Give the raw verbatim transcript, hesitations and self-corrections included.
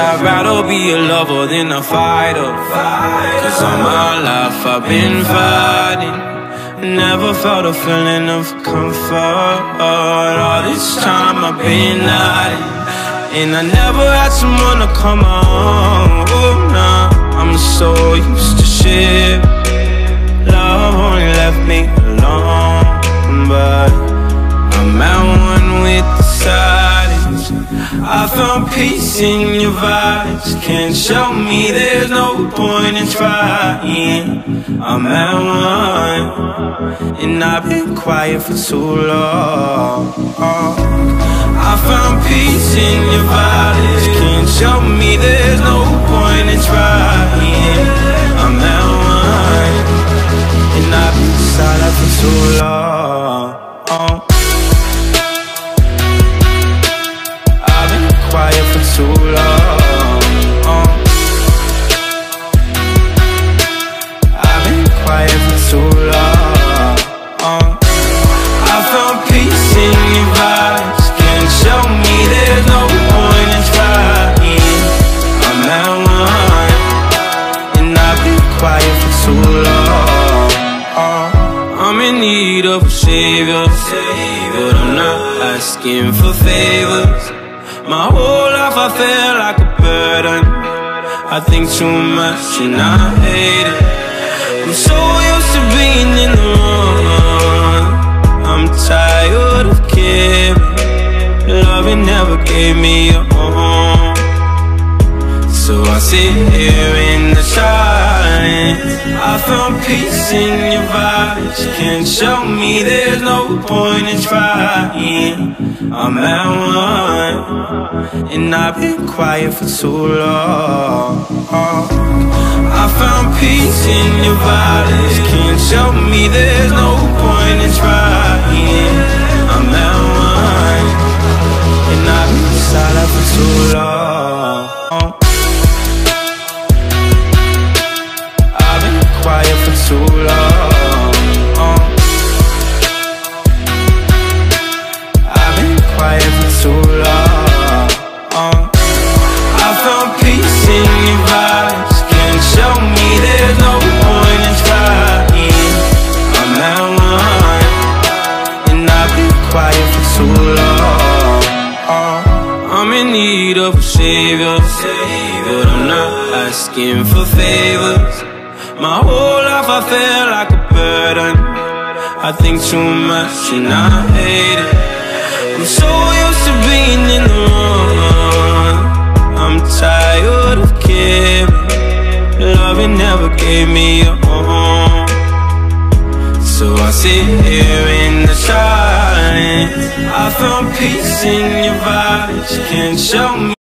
I'd rather be a lover than a fighter, cause all my life I've been fighting. Never felt a feeling of comfort. All this time I've been hiding, and I never had someone to come on. Oh, nah, I'm so used to shit. Love only left me alone, but I'm at one with the silence. I found peace in your vibes. Can't show me there's no point in trying. I'm at one, and I've been quiet for too long. I found peace in your vibes. Can't show me there's no point in trying. I'm at one, and I've been silent for too long. I've been quiet for too long. I've been quiet for too long. I found peace in your vibes. Can't show me there's no point in trying. I'm at one, and I've been quiet for too long. I'm in need of a savior, but I'm not asking for favors. My whole life I feel like a burden. I think too much and I hate it. I'm so used to being in the wrong. I'm tired of caring. Loving never gave me a home, so I sit here in the silence. I found peace in your vibes. Can't show me there's no point in trying. I'm at one, and I've been quiet for too long. I found peace in your vibes. Can't show me there's no point in trying. I'm at one, and I've been silent for too long. I've been quiet for too long. I've been quiet for too long. I found peace in your vibes. Can't show me there's no point in trying. I'm at one, and I've been quiet for too long. I'm in need of a savior, but I'm not asking for favors. My whole life I feel like a burden. I think too much and I hate it. I'm so used to being in the wrong. I'm tired of caring. Loving never gave me a home, so I sit here in the silence. I found peace in your vibes. Can't show me